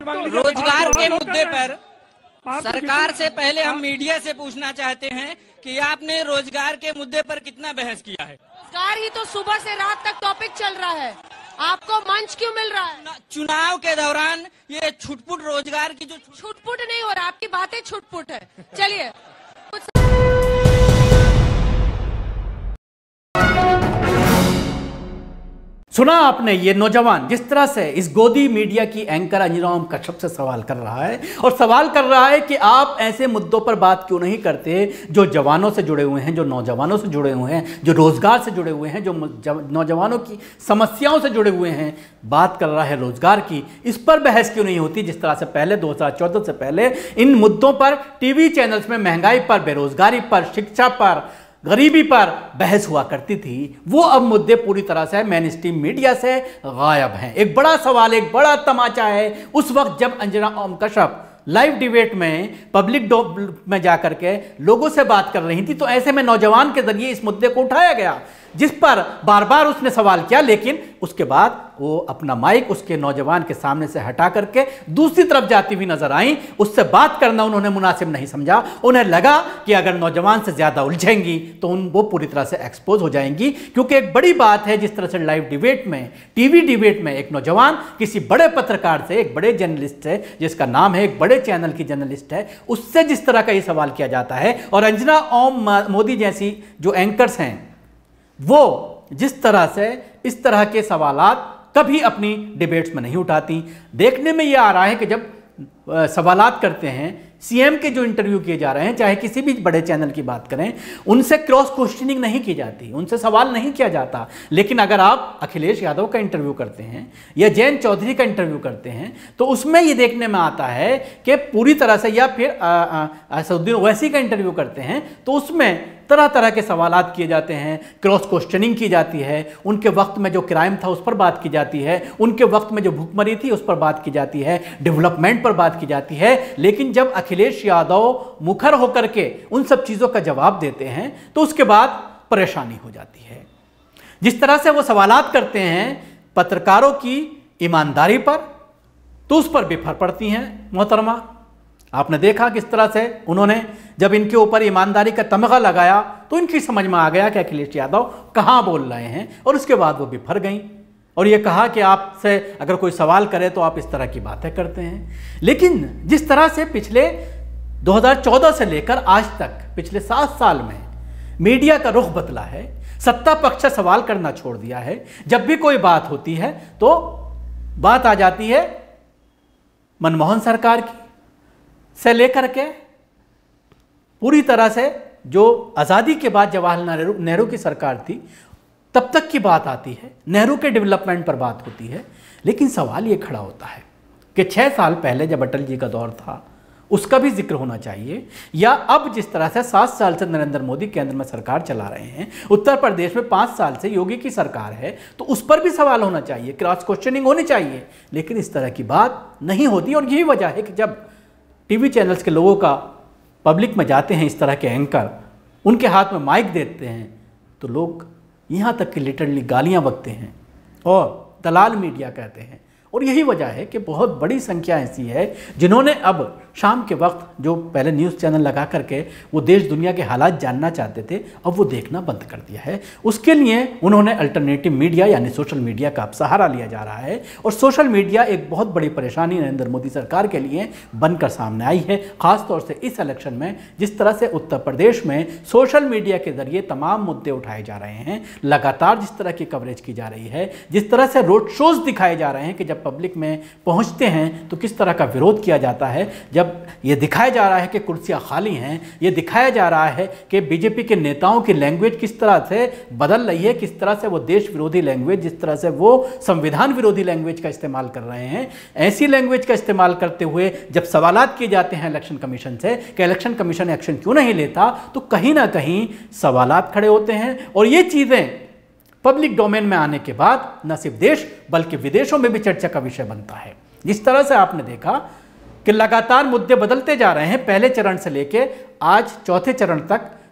रोजगार के मुद्दे पर सरकार से पहले हम मीडिया से पूछना चाहते हैं कि आपने रोजगार के मुद्दे पर कितना बहस किया है? रोजगार ही तो सुबह से रात तक टॉपिक चल रहा है, आपको मंच क्यों मिल रहा है? चुनाव के दौरान ये छुटपुट रोजगार की जो छुटपुट नहीं हो रहा, आपकी बातें छुटपुट है। चलिए सुना आपने, ये नौजवान जिस तरह से इस गोदी मीडिया की एंकर अंजना ओम कश्यप से सवाल कर रहा है, और सवाल कर रहा है कि आप ऐसे मुद्दों पर बात क्यों नहीं करते जो जवानों से जुड़े हुए हैं, जो नौजवानों से जुड़े हुए हैं, जो रोजगार से जुड़े हुए हैं, जो नौजवानों की समस्याओं से जुड़े हुए हैं। बात कर रहा है रोजगार की, इस पर बहस क्यों नहीं होती? जिस तरह से पहले 2014 से पहले इन मुद्दों पर टीवी चैनल्स में महंगाई पर, बेरोजगारी पर, शिक्षा पर, गरीबी पर बहस हुआ करती थी, वो अब मुद्दे पूरी तरह से मेन स्ट्रीम मीडिया से गायब हैं। एक बड़ा सवाल, एक बड़ा तमाचा है उस वक्त जब अंजना ओम कश्यप लाइव डिबेट में पब्लिक में जाकर के लोगों से बात कर रही थी, तो ऐसे में नौजवान के जरिए इस मुद्दे को उठाया गया, जिस पर बार बार उसने सवाल किया, लेकिन उसके बाद वो अपना माइक उसके नौजवान के सामने से हटा करके दूसरी तरफ जाती हुई नजर आई। उससे बात करना उन्होंने मुनासिब नहीं समझा। उन्हें लगा कि अगर नौजवान से ज्यादा उलझेंगी तो वो पूरी तरह से एक्सपोज हो जाएंगी, क्योंकि एक बड़ी बात है जिस तरह से लाइव डिबेट में, टीवी डिबेट में एक नौजवान किसी बड़े पत्रकार से, एक बड़े जर्नलिस्ट है जिसका नाम है, एक बड़े चैनल की जर्नलिस्ट है, उससे जिस तरह का ये सवाल किया जाता है, और अंजना ओम मोदी जैसी जो एंकर्स हैं वो जिस तरह से इस तरह के सवालात कभी अपनी डिबेट्स में नहीं उठाती। देखने में यह आ रहा है कि जब सवालात करते हैं, सीएम के जो इंटरव्यू किए जा रहे हैं, चाहे किसी भी बड़े चैनल की बात करें, उनसे क्रॉस क्वेश्चनिंग नहीं की जाती, उनसे सवाल नहीं किया जाता। लेकिन अगर आप अखिलेश यादव का इंटरव्यू करते हैं या जयंत चौधरी का इंटरव्यू करते हैं, तो उसमें ये देखने में आता है कि पूरी तरह से, या फिर असदुद्दीन ओवैसी का इंटरव्यू करते हैं तो उसमें तरह तरह के सवालात किए जाते हैं, क्रॉस क्वेश्चनिंग की जाती है, उनके वक्त में जो क्राइम था उस पर बात की जाती है, उनके वक्त में जो भूखमरी थी उस पर बात की जाती है, डेवलपमेंट पर बात की जाती है। लेकिन जब अखिलेश यादव मुखर होकर के उन सब चीज़ों का जवाब देते हैं तो उसके बाद परेशानी हो जाती है। जिस तरह से वो सवालात करते हैं पत्रकारों की ईमानदारी पर, तो उस पर बेफर पड़ती हैं मोहतरमा। आपने देखा किस तरह से उन्होंने जब इनके ऊपर ईमानदारी का तमगा लगाया तो इनकी समझ में आ गया कि अखिलेश यादव कहाँ बोल रहे हैं, और उसके बाद वो बिफर गई और ये कहा कि आपसे अगर कोई सवाल करे तो आप इस तरह की बातें करते हैं। लेकिन जिस तरह से पिछले 2014 से लेकर आज तक पिछले 7 साल में मीडिया का रुख बदला है, सत्ता पक्ष से सवाल करना छोड़ दिया है। जब भी कोई बात होती है तो बात आ जाती है मनमोहन सरकार की से लेकर के पूरी तरह से जो आज़ादी के बाद जवाहरलाल नेहरू की सरकार थी तब तक की बात आती है, नेहरू के डेवलपमेंट पर बात होती है। लेकिन सवाल ये खड़ा होता है कि 6 साल पहले जब अटल जी का दौर था उसका भी जिक्र होना चाहिए, या अब जिस तरह से 7 साल से नरेंद्र मोदी केंद्र में सरकार चला रहे हैं, उत्तर प्रदेश में 5 साल से योगी की सरकार है, तो उस पर भी सवाल होना चाहिए, क्रॉस क्वेश्चनिंग होनी चाहिए। लेकिन इस तरह की बात नहीं होती, और यही वजह है कि जब टीवी चैनल्स के लोगों का पब्लिक में जाते हैं इस तरह के एंकर, उनके हाथ में माइक देते हैं तो लोग यहाँ तक कि लिटरली गालियाँ बकते हैं और दलाल मीडिया कहते हैं। और यही वजह है कि बहुत बड़ी संख्या ऐसी है जिन्होंने अब शाम के वक्त जो पहले न्यूज़ चैनल लगा करके वो देश दुनिया के हालात जानना चाहते थे, अब वो देखना बंद कर दिया है। उसके लिए उन्होंने अल्टरनेटिव मीडिया यानी सोशल मीडिया का अब सहारा लिया जा रहा है, और सोशल मीडिया एक बहुत बड़ी परेशानी नरेंद्र मोदी सरकार के लिए बनकर सामने आई है। ख़ासतौर से इस इलेक्शन में जिस तरह से उत्तर प्रदेश में सोशल मीडिया के जरिए तमाम मुद्दे उठाए जा रहे हैं, लगातार जिस तरह की कवरेज की जा रही है, जिस तरह से रोड शोज दिखाए जा रहे हैं कि जब पब्लिक में पहुंचते हैं तो किस तरह का विरोध किया जाता है, जब ये दिखाया जा रहा है कि कुर्सियां खाली हैं, ये दिखाया जा रहा है कि बीजेपी के नेताओं की लैंग्वेज किस तरह से बदल रही है, किस तरह से वो देश विरोधी लैंग्वेज, जिस तरह से वो संविधान विरोधी लैंग्वेज का इस्तेमाल कर रहे हैं, ऐसी लैंग्वेज का इस्तेमाल करते हुए जब सवालात किए जाते हैं इलेक्शन कमीशन से कि इलेक्शन कमीशन एक्शन क्यों नहीं लेता, तो कहीं ना कहीं सवालात खड़े होते हैं। और ये चीज़ें पब्लिक डोमेन में आने के बाद न सिर्फ देश बल्कि विदेशों में भी चर्चा का विषय बनता है। जिस तरह से आपने देखा कि लगातार मुद्दे बदलते जा रहे हैं, पहले चरण से लेके आज चौथे चरण तक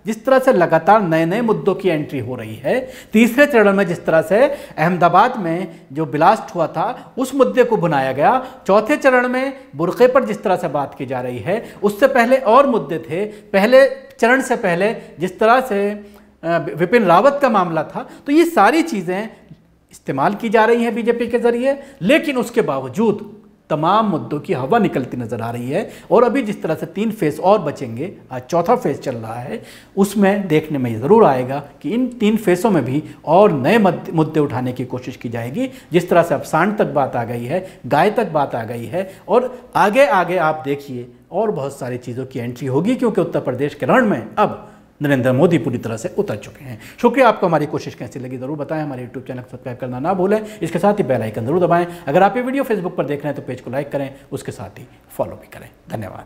जिस तरह से लगातार नए नए मुद्दों की एंट्री हो रही है, तीसरे चरण में जिस तरह से अहमदाबाद में जो ब्लास्ट हुआ था उस मुद्दे को भुनाया गया, चौथे चरण में बुर्के पर जिस तरह से बात की जा रही है, उससे पहले और मुद्दे थे, पहले चरण से पहले जिस तरह से विपिन रावत का मामला था, तो ये सारी चीज़ें इस्तेमाल की जा रही हैं बीजेपी के जरिए, लेकिन उसके बावजूद तमाम मुद्दों की हवा निकलती नजर आ रही है। और अभी जिस तरह से 3 फेज और बचेंगे, आज चौथा फेज चल रहा है, उसमें देखने में ज़रूर आएगा कि इन 3 फेज़ों में भी और नए मुद्दे उठाने की कोशिश की जाएगी। जिस तरह से अब सांड तक बात आ गई है, गाय तक बात आ गई है, और आगे आगे आप देखिए और बहुत सारी चीज़ों की एंट्री होगी, क्योंकि उत्तर प्रदेश के रण में अब नरेंद्र मोदी पूरी तरह से उतर चुके हैं। शुक्रिया, आपको हमारी कोशिश कैसी लगी ज़रूर बताएं। हमारे यूट्यूब चैनल को सब्सक्राइब करना ना भूलें, इसके साथ ही बेल आइकन जरूर दबाएं। अगर आप ये वीडियो फेसबुक पर देख रहे हैं तो पेज को लाइक करें, उसके साथ ही फॉलो भी करें। धन्यवाद।